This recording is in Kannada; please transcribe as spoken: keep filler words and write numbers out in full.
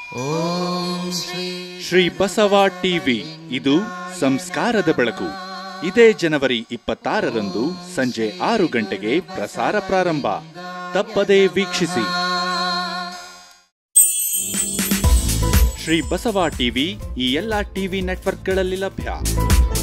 ಓಂ ಶ್ರೀ ಬಸವ ಟಿವಿ, ಇದು ಸಂಸ್ಕಾರದ ಬೆಳಕು. ಇದೇ ಜನವರಿ ಇಪ್ಪತ್ತಾರರಂದು ಸಂಜೆ ಆರು ಗಂಟೆಗೆ ಪ್ರಸಾರ ಪ್ರಾರಂಭ. ತಪ್ಪದೇ ವೀಕ್ಷಿಸಿ. ಶ್ರೀ ಬಸವ ಟಿವಿ ಈ ಎಲ್ಲ ಟಿವಿ ನೆಟ್ವರ್ಕ್ಗಳಲ್ಲಿ ಲಭ್ಯ.